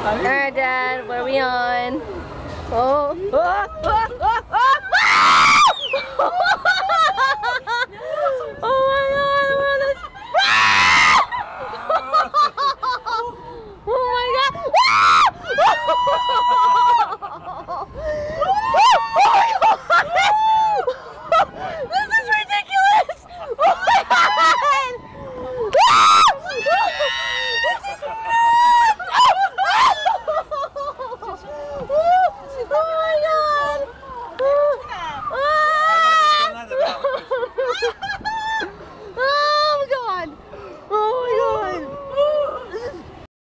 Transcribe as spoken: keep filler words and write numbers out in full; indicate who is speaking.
Speaker 1: Alright, Dad, what are we on? Oh, oh, oh, oh, oh, oh! Oh my God, we're on this. Oh my God! This is ridiculous! Oh my God! This is nuts! Oh my God!